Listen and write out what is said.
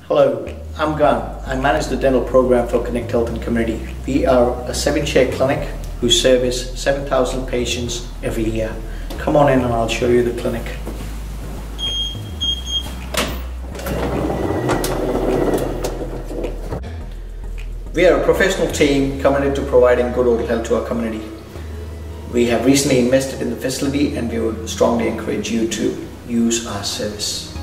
Hello, I'm Gan. I manage the dental program for Connect Health and Community. We are a 7-chair clinic who service 7,000 patients every year. Come on in and I'll show you the clinic. We are a professional team committed to providing good oral health to our community. We have recently invested in the facility and we would strongly encourage you to use our service.